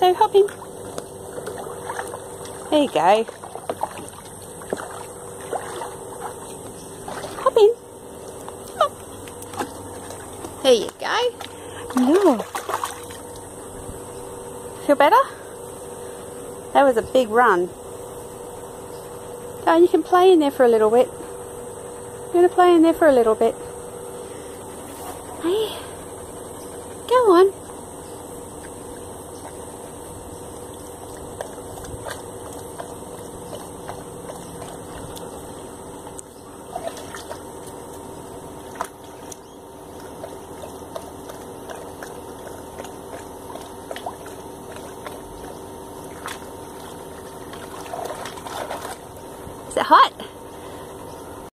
So hop in. There you go. Hop in. Oh. There you go. Look. Feel better? That was a big run. Oh, you can play in there for a little bit. You're going to play in there for a little bit. Hey, go on. Is it hot?